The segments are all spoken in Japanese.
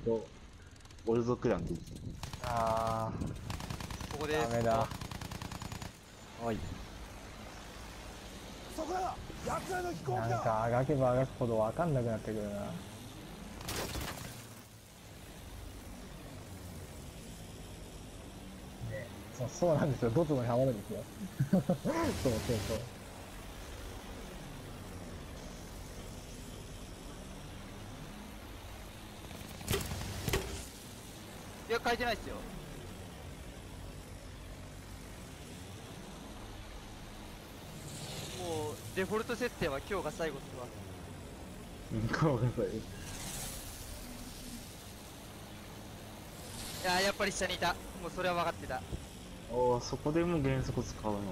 と、オルゾクランって言ってあここです。 ダメだ。 た。はい。 そこだ、奴らの飛行機なんだ。 かあがけばあがくほどわかんなくなってくるな。そうなんですよ。ドツボにハマるんですよ。そうそうそう。 いや、書いてないっすよ。もうデフォルト設定は今日が最後っすわ。 ごめんなさい。 いやー、やっぱり下にいた。もうそれは分かってた。 おー、そこでも原則使うの。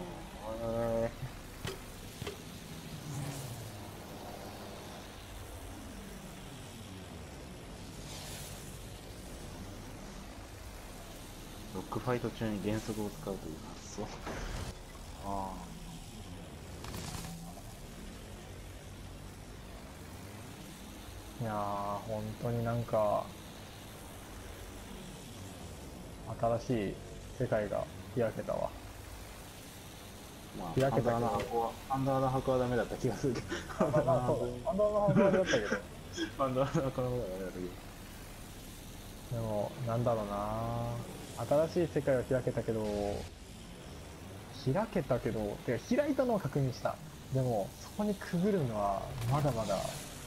ロックファイト中に原則を使うという発想。あいやー、本当になんか、新しい世界が開けたわ。 あ。まあ、 開けたけどアンダーの箱はダメだった気がするけど。 まあまあそうだ。アンダーの箱だったけど。 アンダーの箱の方がダメだったけど。 でも、なんだろうな、新しい世界を開けたけど、てか開いたのは確認した。でも、そこにくぐるのは、まだまだ。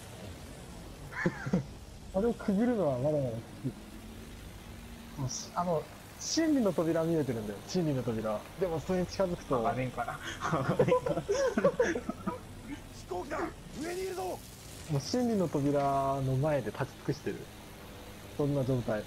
あれをくぐるのはまだまだきつい。もう真理の扉見えてるんだよ。真理の扉。でも、それに近づくと、 画面かな。 飛行機だ、上にいるぞ。 もう真理の扉の前で立ち尽くしてる。そんな状態。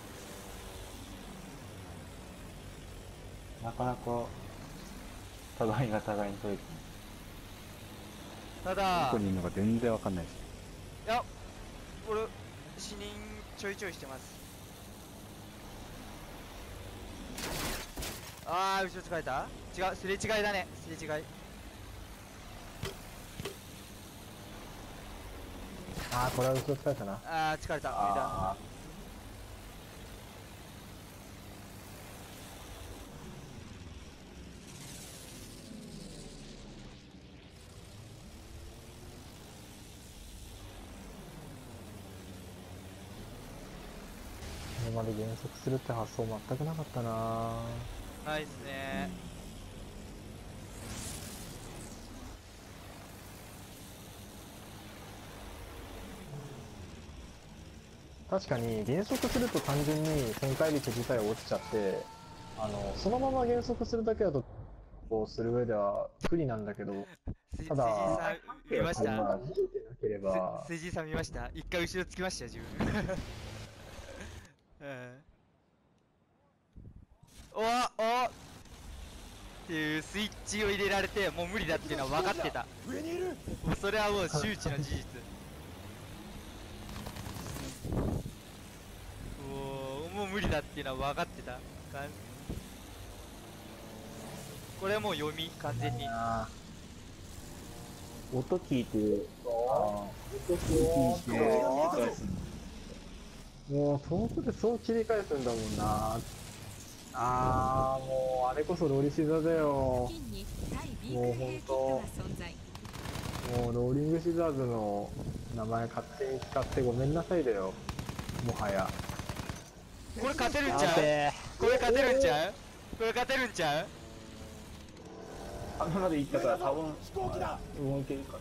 なかなか、互いが互いに取れてただどこにいるのか全然わかんないです。 いや、俺死人ちょいちょいしてます。あー、後ろ疲れた。違う、すれ違いだね。すれ違い。 あー、これは後ろ疲れたな。 あー、疲れた。無理だ。 あこれまで減速するって発想全くなかったな。 ないっすね。 確かに減速すると単純に旋回率自体落ちちゃって、そのまま減速するだけだと、こうする上では不利なんだけど、ただ、 辻井さん見ましたまあ、見えてなければ、 辻井さん見ました。一回後ろつきましたよ、自分。うん。おっていうスイッチを入れられて、もう無理だっていうのは分かってた。 上にいる。 もうそれはもう周知の事実。もう無理だっていうのは分かってた。これはもう読み、完全に。 音聞いて、音聞いて、返すもう遠くでそう切り返すんだもんな。もうあれこそロリシザだよ。もうほんと、もうローリングシザーズの名前勝手に使ってごめんなさいだよ。もはや。 これ勝てるんちゃう？これ勝てるんちゃう？これ勝てるんちゃう？ あんまで行ったから多分、 飛行機だ。 動けるかな。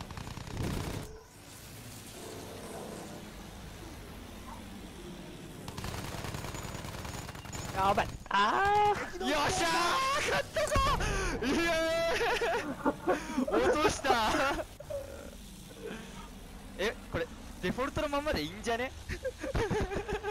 やばい。 よっしゃー、勝ったぞ。イエーイ。落とした。これデフォルトのままでいいんじゃね？